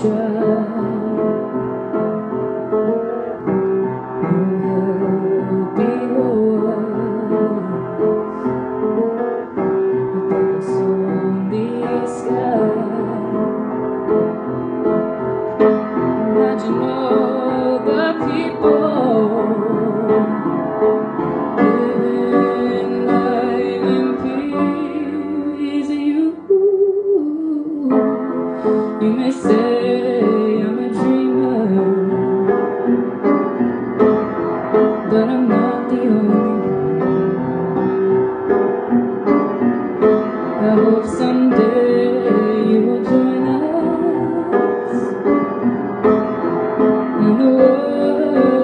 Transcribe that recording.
Imagine all the people living life in peace. You may say I'm a dreamer, but I'm not the only one. I hope someday you will join us, and the world